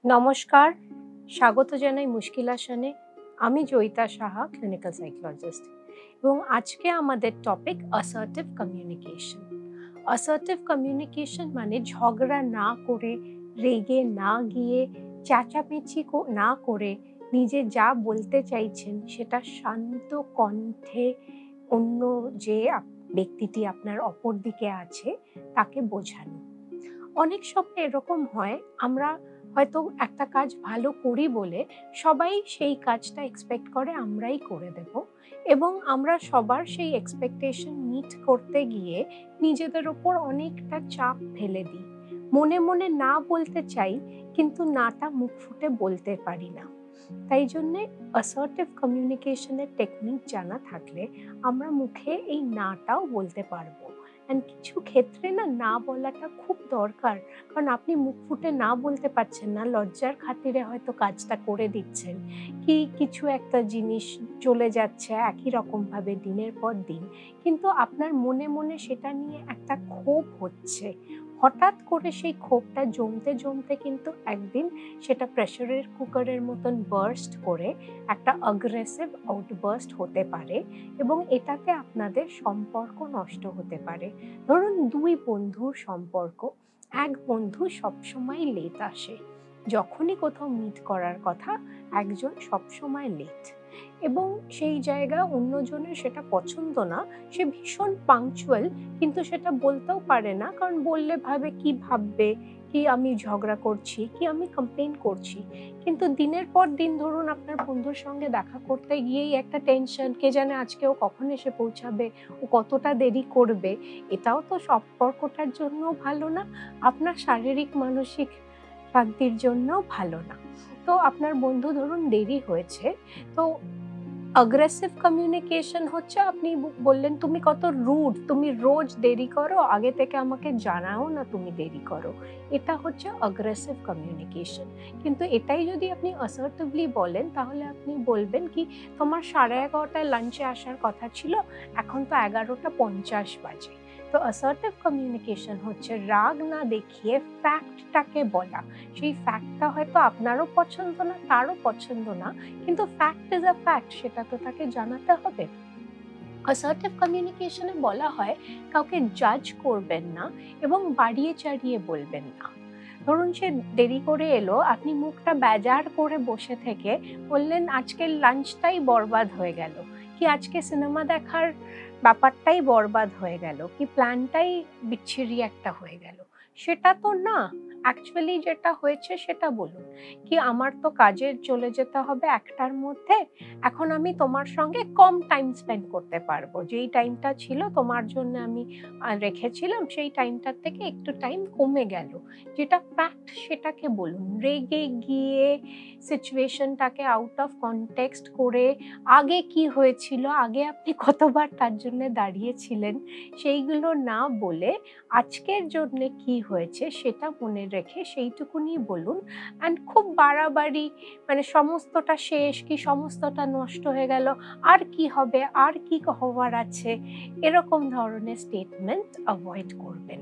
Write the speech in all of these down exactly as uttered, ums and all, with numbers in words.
নমস্কার, স্বাগত জানাই মুশকিল আসনে। আমি জয়িতা সাহা, ক্লিনিক্যাল সাইকোলজিস্ট এবং আজকে আমাদের topic assertive communication. Assertive communication মানে ঝগড়া না করে, রেগে না গিয়ে, চেঁচামেচি না করে নিজে যা বলতে চাইছেন সেটা শান্ত কণ্ঠে অন্য যে ব্যক্তিটি আপনার অপর দিকে আছে তাকে বোঝানো। অনেক সময় এরকম হয়, আমরা হয়তো একটা কাজ ভালো করি বলে সবাই সেই কাজটা এক্সপেক্ট করে আমরাই করে দেব এবং আমরা সবার সেই এক্সপেকটেশন মিট করতে গিয়ে নিজেদের ওপর অনেকটা চাপ ফেলে দিই। মনে মনে না বলতে চাই, কিন্তু নাটা মুখ ফুটে বলতে পারি না। তাই জন্যে অ্যাসার্টিভ কমিউনিকেশনের টেকনিক জানা থাকলে আমরা মুখে এই নাটাও বলতে পারবো। অ্যান্ড কিছু ক্ষেত্রে না না বলাটা খুব দরকার, কারণ আপনি মুখ ফুটে না বলতে পারছেন না, লজ্জার খাতিরে হয়তো কাজটা করে দিচ্ছেন, কি কিছু একটা জিনিস চলে যাচ্ছে একই রকমভাবে দিনের পর দিন, কিন্তু আপনার মনে মনে সেটা নিয়ে একটা ক্ষোভ হচ্ছে। হঠাৎ করে সেই ক্ষোভটা জমতে জমতে কিন্তু একদিন সেটা প্রেসারের কুকারের মতন বার্স্ট করে একটা অ্যাগ্রেসিভ আউটবার্স্ট হতে পারে এবং এটাতে আপনাদের সম্পর্ক নষ্ট হতে পারে। ধরুন দুই বন্ধুর সম্পর্ক, এক বন্ধু সবসময় লেট আসে, যখনই কোথাও মিট করার কথা একজন সবসময় লেট এবং সেই জায়গা অন্যজনের সেটা পছন্দ না, সে ভীষণ পাংচুয়াল কিন্তু সেটা বলতেও পারে না, কারণ বললে ভাবে কি ভাববে, কি আমি ঝগড়া করছি, কি আমি কমপ্লেন করছি। কিন্তু দিনের পর দিন ধরুন আপনার বন্ধুর সঙ্গে দেখা করতে গিয়েই একটা টেনশন, কে জানে আজকে ও কখন এসে পৌঁছাবে, ও কতটা দেরি করবে। এটাও তো সম্পর্কটার জন্য ভালো না, আপনার শারীরিক মানসিক শান্তির জন্যও ভালো না। তো আপনার বন্ধু ধরুন দেরি হয়েছে, তো অ্যাগ্রেসিভ কমিউনিকেশন হচ্ছে আপনি বললেন তুমি কত রুড, তুমি রোজ দেরি করো, আগে থেকে আমাকে জানাও না তুমি দেরি করো। এটা হচ্ছে অ্যাগ্রেসিভ কমিউনিকেশন। কিন্তু এটাই যদি আপনি অ্যাসার্টিভলি বলেন, তাহলে আপনি বলবেন কি তোমার সাড়ে এগারোটায় লাঞ্চে আসার কথা ছিল, এখন তো এগারোটা পঞ্চাশ বাজে। তো অ্যাসার্টিভ কমিউনিকেশন হচ্ছে রাগ না দেখিয়ে ফ্যাক্টটাকে বলা। সেই ফ্যাক্টটা হয়তো আপনারও পছন্দ না, তারও পছন্দ না, কিন্তু ফ্যাক্ট ইজ আ ফ্যাক্ট, সেটা তো তাকে জানাতে হবে। অ্যাসার্টিভ কমিউনিকেশনে বলা হয় কাউকে জাজ করবেন না এবং বাড়িয়ে চাড়িয়ে বলবেন না। ধরুন সে দেরি করে এলো, আপনি মুখটা বেজার করে বসে থেকে বললেন আজকের লাঞ্চটাই বরবাদ হয়ে গেল, কি আজকে সিনেমা দেখার ব্যাপারটাই বরবাদ হয়ে গেল, কি প্ল্যানটাই বিচ্ছিরি একটা হয়ে গেল। সেটা তো না, অ্যাকচুয়ালি যেটা হয়েছে সেটা বলুন। কি আমার তো কাজে চলে যেতে হবে একটার মধ্যে, এখন আমি তোমার সঙ্গে কম টাইম স্পেন্ড করতে পারবো, যেই টাইমটা ছিল তোমার জন্য আমি রেখেছিলাম সেই টাইমটার থেকে একটু টাইম কমে গেল। যেটা ফ্যাক্ট সেটাকে বলুন। রেগে গিয়ে সিচুয়েশনটাকে আউট অফ কনটেক্সট করে আগে কি হয়েছিল, আগে আপনি কতবার তার জন্য দাঁড়িয়েছিলেন, সেইগুলো না বলে আজকের জন্য কি হয়েছে সেটা মনে রেখে সেইটুকুনি বলুন। অ্যান্ড খুব বাড়াবাড়ি মানে সমস্তটা শেষ কি সমস্তটা নষ্ট হয়ে গেল, আর কি হবে, আর কি হওয়ার আছে, এরকম ধরনের স্টেটমেন্ট অ্যাভয়েড করবেন।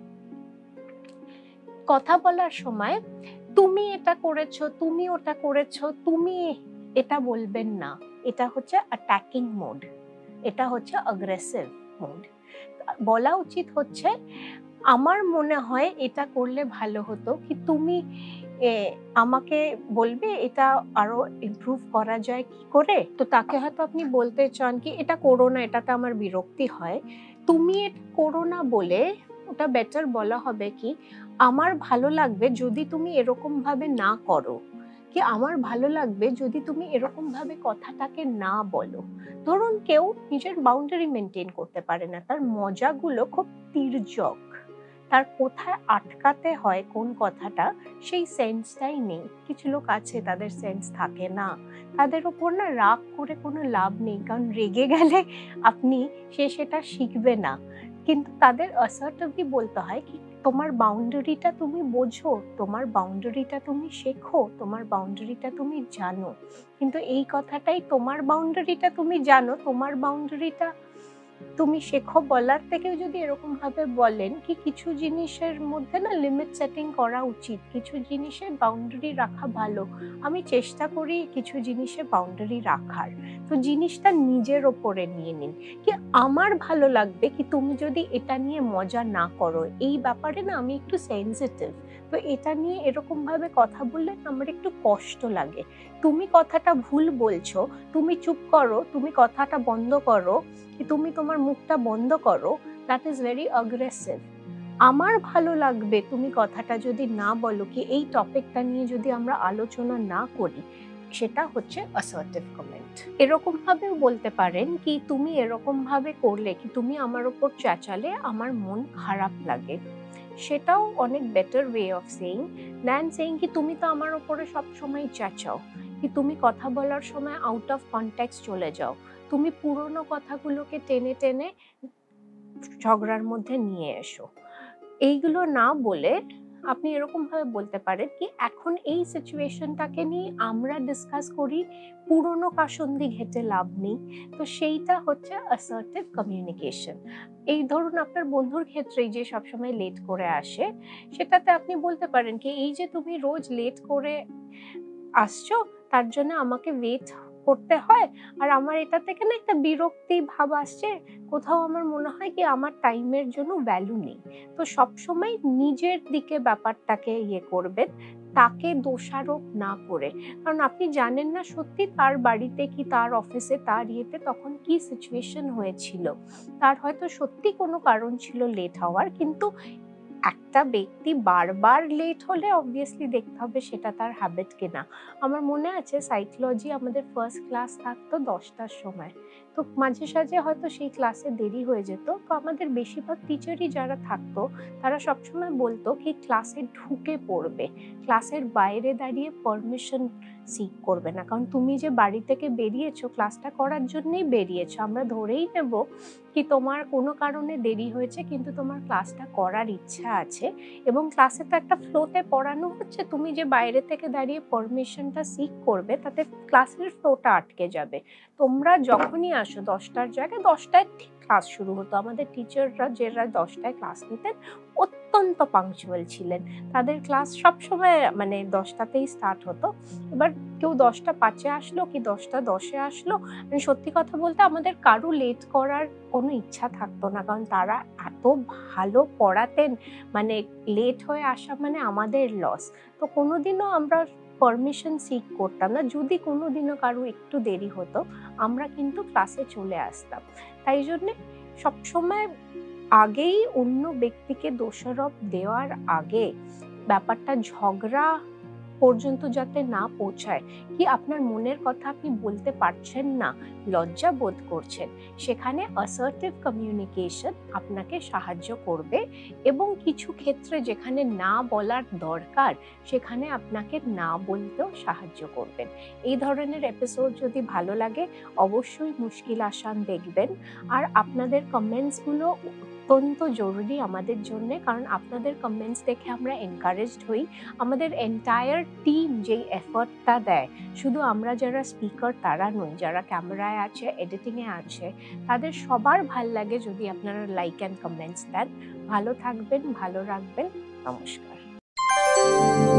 কথা বলার সময় তুমি এটা করেছো, তুমি ওটা করেছো, তুমি এটা বলবেন না। এটা হচ্ছে অ্যাটাকিং মোড, এটা হচ্ছে অ্যাগ্রেসিভ মোড। বলা উচিত হচ্ছে আমার মনে হয় এটা করলে ভালো হতো, কি তুমি আমাকে বলবে এটা আরো ইমপ্রুভ করা যায় কি করে। তো তাকে হয়তো আপনি বলতে চান কি এটা করো না, এটাতে আমার বিরক্তি হয়। তুমি এটা করো না বলে ওটা বেটার বলা হবে কি আমার ভালো লাগবে যদি তুমি এরকম ভাবে না করো, কি আমার ভালো লাগবে যদি তুমি এরকম ভাবে কথাটাকে না বলো। ধরুন কেউ নিজের বাউন্ডারি মেনটেন করতে পারে না, তার মজাগুলো খুব তির্যক, তার কোথায় আটকাতে হয় কোন কথাটা সেই সেন্সটাই নেই। কিছু লোক আছে তাদের সেন্স থাকে না, তাদের উপর না রাগ করে কোনো লাভ নেই, কারণ রেগে গেলে আপনি সে সেটা শিখবে না। কিন্তু তাদের অ্যাসার্টিভলি বলতে হয় কি তোমার বাউন্ডারিটা তুমি বোঝো, তোমার বাউন্ডারিটা তুমি শেখো, তোমার বাউন্ডারিটা তুমি জানো। কিন্তু এই কথাটাই তোমার বাউন্ডারিটা তুমি জানো, তোমার বাউন্ডারিটা তুমি শেখো বলার থেকেও যদি এরকম ভাবে বলেন কি কিছু জিনিসের মধ্যে না লিমিট সেটিং করা উচিত, কিছু জিনিসে বাউন্ডারি রাখা ভালো। আমি চেষ্টা করি কিছু জিনিসে বাউন্ডারি রাখার। তো জিনিসটা নিজের ওপরে নিয়ে নিন কি আমার ভালো লাগবে কি তুমি যদি এটা নিয়ে মজা না করো, এই ব্যাপারে না আমি একটু সেনসিটিভ, তো এটা নিয়ে এরকম ভাবে কথা বললে আমার একটু কষ্ট লাগে। তুমি কথাটা ভুল বলছো, তুমি চুপ করো, তুমি কথাটা বন্ধ করো, তুমি তোমার মুখটা বন্ধ করো, দ্যাট ইজ ভেরি অ্যাগ্রেসিভ। আমার ভালো লাগবে তুমি কথাটা যদি না বলো কি এই টপিকটা নিয়ে যদি আমরা আলোচনা না করি, সেটা হচ্ছে অ্যাসার্টিভ কমেন্ট। এরকম ভাবেও বলতে পারেন কি তুমি এরকম ভাবে করলে কি তুমি আমার উপর চেঁচালে আমার মন খারাপ লাগে, সেটাও অনেক better way of saying than saying কি তুমি তো আমার উপরে সবসময় চেঁচাও, কি তুমি কথা বলার সময় আউট অফ কনটেক্সট চলে যাও, তুমি পুরনো কথাগুলোকে টেনে টেনে ঝগড়ার মধ্যে নিয়ে এসো। এইগুলো না বলে আপনি এরকম ভাবে বলতে পারেন কি এখন এই সিচুয়েশনটাকে নিয়ে আমরা ডিসকাস করি, পুরনো কাসন্দি ঘেটে লাভ নেই। তো সেইটা হচ্ছে অ্যাসার্টিভ কমিউনিকেশন। এই ধরুন আপনার বন্ধুর ক্ষেত্রেই যে সবসময় লেট করে আসে, সেটাতে আপনি বলতে পারেন কি এই যে তুমি রোজ লেট করে আসছো তার জন্য আমাকে ওয়েট করতে হয়, আর আমার এটা থেকে না একটা বিরক্তি ভাব আসছে, কোথাও আমার মনে হয় কি আমার টাইমের জন্য ভ্যালু নেই। তো সবসময় নিজের দিকে ব্যাপারটাকে ইয়ে করবেন, তাকে দোষারোপ না করে, কারণ আপনি জানেন না সত্যি তার বাড়িতে কি তার অফিসে তার ইয়েতে তখন কি সিচুয়েশন হয়েছিল, তার হয়তো সত্যি কোনো কারণ ছিল লেট হওয়ার, কিন্তু একটা ব্যক্তি বারবার লেট হলে অবভিয়াসলি দেখতে হবে সেটা তার হ্যাবিট কিনা। আমার মনে আছে সাইকোলজি আমাদের ফার্স্ট ক্লাস থাকতো দশটার সময়, তো মাঝে সাঝে হয়তো সেই ক্লাসে দেরি হয়ে যেত, তো আমাদের বেশিরভাগ টিচারই যারা থাকতো তারা সবসময় বলতো কি ক্লাসে ঢুকে পড়বে, ক্লাসের বাইরে দাঁড়িয়ে পারমিশন সিক করবে না, কারণ তুমি যে বাড়ি থেকে বেরিয়েছো ক্লাসটা করার জন্যই বেরিয়েছো, আমরা ধরেই নেব কি তোমার কোনো কারণে দেরি হয়েছে কিন্তু তোমার ক্লাসটা করার ইচ্ছা আছে, এবং ক্লাসে তো একটা ফ্লোতে পড়ানো হচ্ছে, তুমি যে বাইরে থেকে দাঁড়িয়ে পারমিশনটা সিক করবে তাতে ক্লাসের ফ্লোটা আটকে যাবে। তোমরা যখনই আসো দশটার জায়গায় দশটায় ঠিক ক্লাস শুরু হতো, আমাদের টিচাররা যারা দশটায় ক্লাস নিতেন অত্যন্ত পাংচুয়াল ছিলেন, তাদের ক্লাস সবসময় মানে দশটাতেই স্টার্ট হতো। এবার কেউ দশটা পাঁচে আসলো কি দশটা দশে আসলো, মানে সত্যি কথা বলতে আমাদের কারো লেট করার কোনো ইচ্ছা থাকতো না, কারণ তারা এত ভালো পড়াতেন, মানে লেট হয়ে আসা মানে আমাদের লস। তো কোনোদিনও আমরা পারমিশন সিক করতাম না, যদি কোনোদিনও কারো একটু দেরি হতো আমরা কিন্তু ক্লাসে চলে আসতাম। তাই জন্যে সবসময় আগেই অন্য ব্যক্তিকে দোষারোপ দেওয়ার আগে ব্যাপারটা ঝগড়া পর্যন্ত যাতে না পৌঁছায়, কি আপনার মনের কথা আপনি বলতে পারছেন না, লজ্জা বোধ করছেন, সেখানে অ্যাসার্টিভ কমিউনিকেশন আপনাকে সাহায্য করবে, এবং কিছু ক্ষেত্রে যেখানে না বলার দরকার সেখানে আপনাকে না বলতেও সাহায্য করবেন। এই ধরনের এপিসোড যদি ভালো লাগে অবশ্যই মুশকিল আসান দেখবেন, আর আপনাদের কমেন্টসগুলো অত্যন্ত জরুরি আমাদের জন্য, কারণ আপনাদের কমেন্টস দেখে আমরা এনকারেজড হই। আমাদের এন্টায়ার টিম যেই এফর্টটা দেয়, শুধু আমরা যারা স্পিকার তারা নই, যারা ক্যামেরায় আছে এডিটিংয়ে আছে, তাদের সবার ভাল লাগে যদি আপনারা লাইক অ্যান্ড কমেন্টস দেন। ভালো থাকবেন, ভালো রাখবেন, নমস্কার।